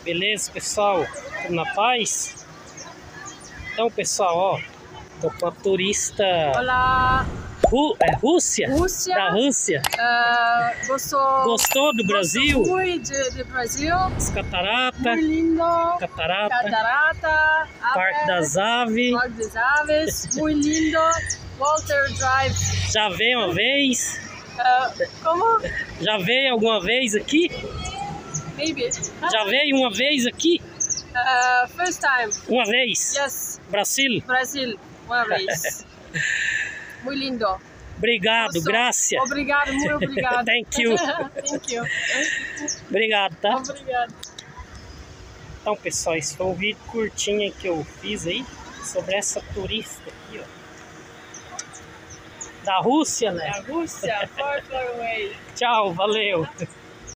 Beleza, pessoal? Tudo na paz? Então, pessoal, ó, tô com a turista. Olá! Rússia? Rússia. Da Rússia. Gostou do Brasil? Gostou muito do Brasil. As cataratas. Muito lindo. Catarata. Parque das Aves. Parque das Aves. Muito lindo. Walter Drive. Já veio uma vez? Como? Já veio alguma vez aqui? Maybe. Já veio uma vez aqui? First time. Uma vez? Yes. Brasil? Brasil. Uma vez. Muito lindo. Obrigado, graças. Obrigado, muito obrigado. Thank you. Thank you. Obrigado, tá? Obrigado. Então, pessoal, esse foi um vídeo curtinho que eu fiz aí sobre essa turista aqui, ó. Da Rússia, né? Da Rússia, far away. Tchau, valeu.